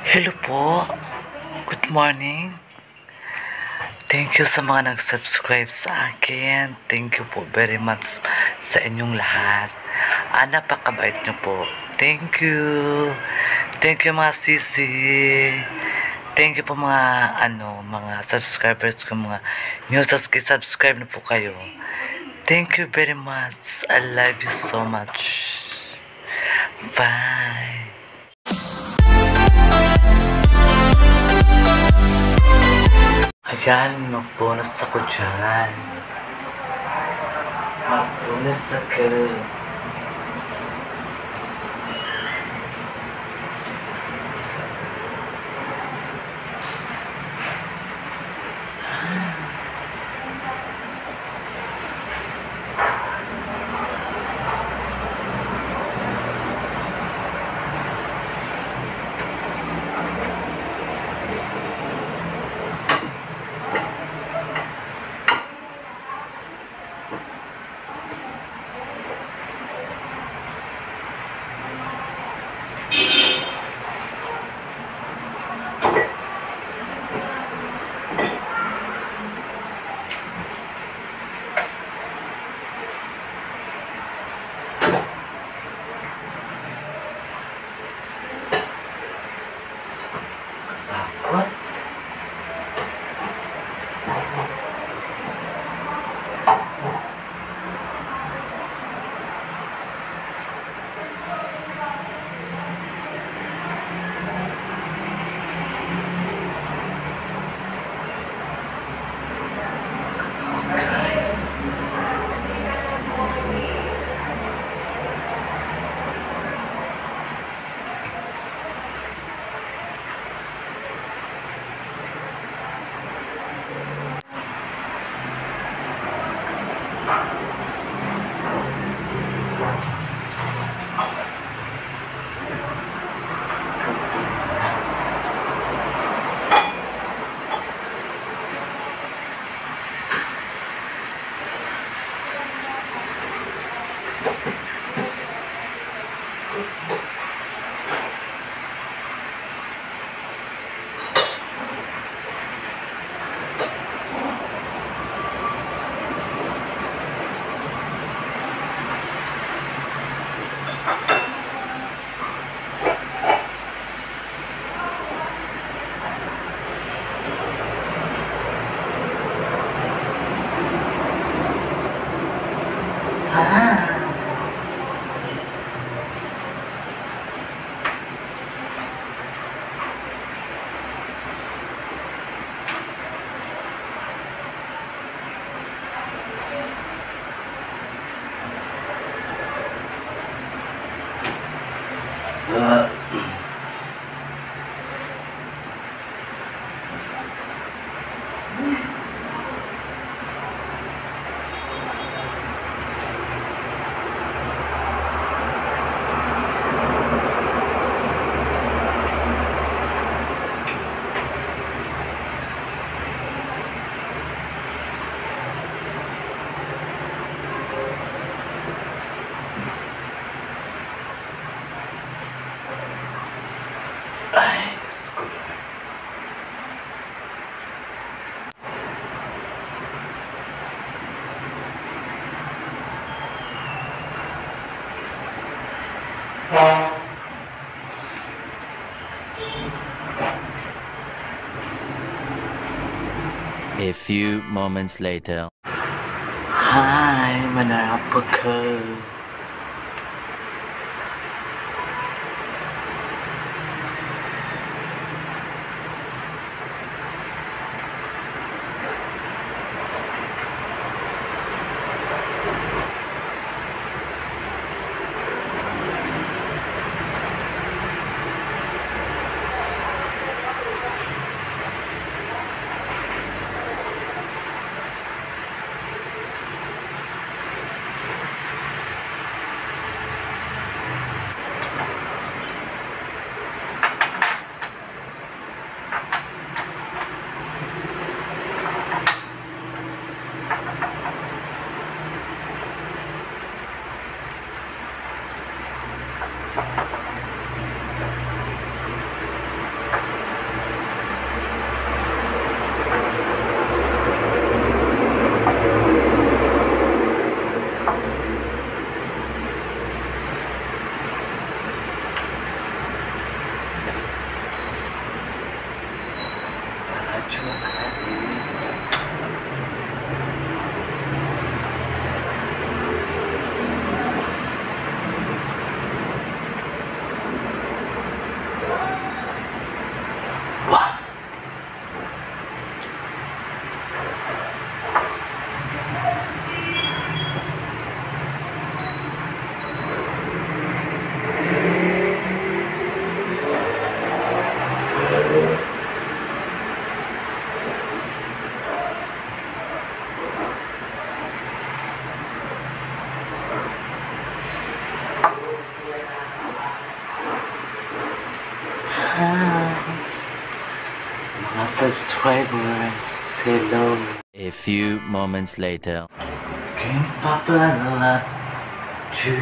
Hello po. Good morning. Thank you sa mga nag-subscribe sa akin. Thank you po very much sa inyong lahat. Napakabait niyo po. Thank you. Thank you mga sisi. Thank you po mga subscribers ko, mga new subscribe na po kayo. Thank you very much. I love you so much. Bye. Ayan, magpunas ako dyan. Magpunas ako. What? Guys. Ay, Diyos ko. A few moments later. Hi, manarap ko. Mga subscribers, hello. A few moments later. Kim papalala to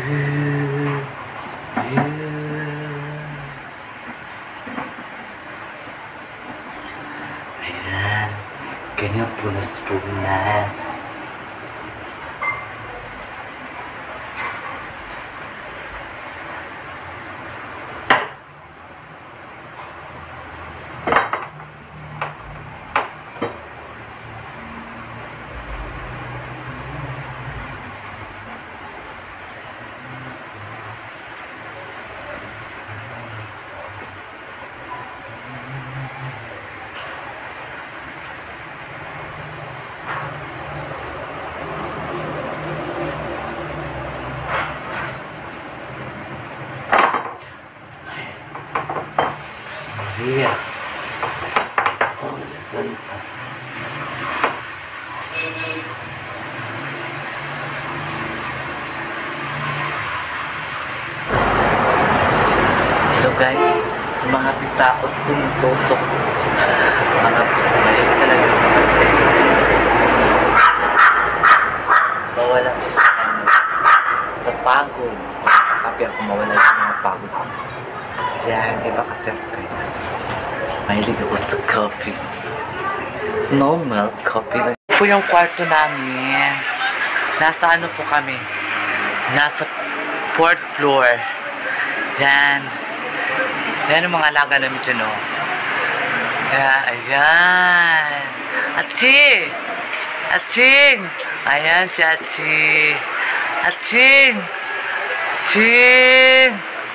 you. Ayan, ganyan punas-punas. Maria. Oh, Santa. Hello guys, mga pitaot tumututok. Mga pitaot talaga sa kanila. Mawala ko sa pagod. Kapi ako mawala sa mga pagod. Yan, iba kasi guys. Mahilig ako sa coffee. No milk coffee. Ito po yung kwarto namin. Nasa ano po kami? Nasa 4th floor. Yan. Yan ang mga alaga namin dyan, oh. Ayan, ayan. Achi! Aching! Ayan si Achi. Aching! Aching!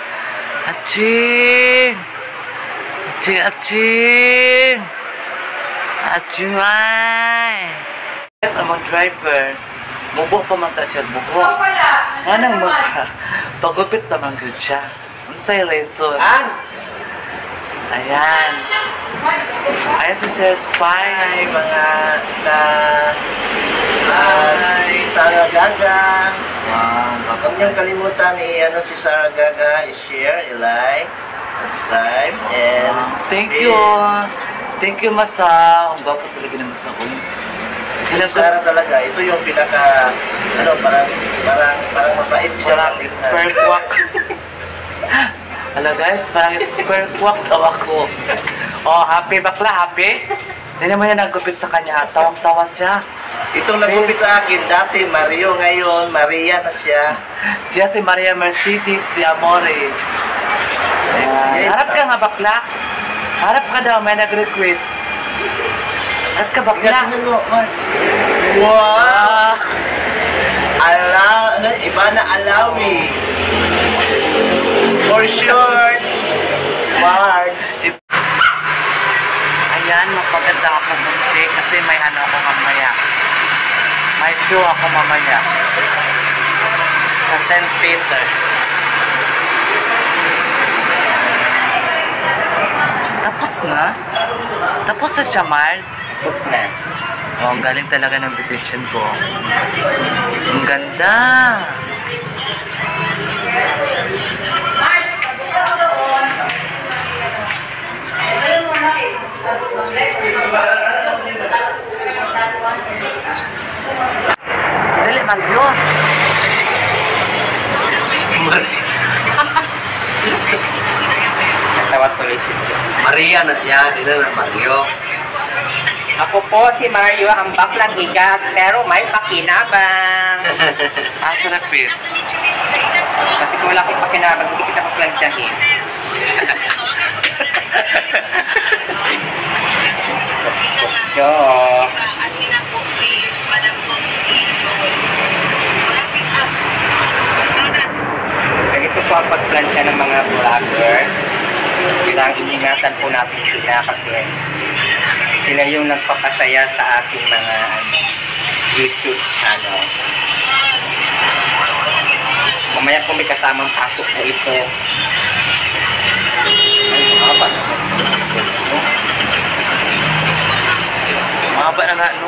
Aching! Aching! Aching! Aching! Ay! Yes, ang driver. Bubo pa man ta siya. Bubo. Anong magka? Pagupit naman good siya. Ano sa'yo reason? Ayan. Ayan si Sir Spy. Ay, mga Sarah Gaga. wow. Huwag niyong kalimutan si Sarah Gaga, i-share, i-like, subscribe, and Thank you. Thank you, Masa. Ang gwapo talaga ng Masa ko. Si Sarah talaga, ito yung pinaka, parang mabait siya. Parang sperkwak. Hello guys, parang sperkwak daw ako. Oh, happy bakla, happy? Tignan mo yan nagupit sa kanya. Tawang-tawa siya. Itong nagupit sa akin, dati Mario, ngayon Maria na siya. Siya si Maria Mercedes de Amore. Ayan. Harap ka nga bakla. Harap ka daw, may nag-request. Harap ka bakla. Wow! Iba na alawi. For sure. Words. Ayan, magpaganda ako munti kasi may ano ako mamaya. May show ako mamaya. Sa St. Peter. Tapos na? Tapos na siya, Mars? Tapos na. Oh, ang galing talaga ng petition ko. Ang ganda. Dali, Magyo. Tawag tuloy si Maria na siya, nila na Mario. Ako po si Mario, ang baklang higat, pero may pakinabang. Asa na, Pete? Kasi kung wala akong pakinabang, hindi kita paplansyahin. Yo. Ganito po ang pagplansya ng mga vlogger. Kailangang iningatan po natin sila kasi sila yung nagpapasaya sa ating mga YouTube channel. Mamaya po may kasamang pasok po ito. Ay, mahaba na. Mahaba na nga, no?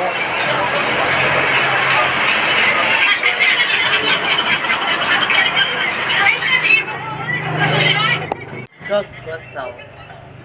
Dog, what's up?